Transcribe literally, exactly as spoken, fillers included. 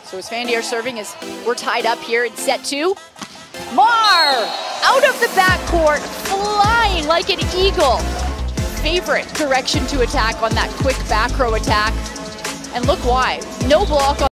So as Fandy are serving, as we're tied up here in set two. Maar out of the backcourt, flying like an eagle. Favorite direction to attack on that quick back row attack. And look why. No block on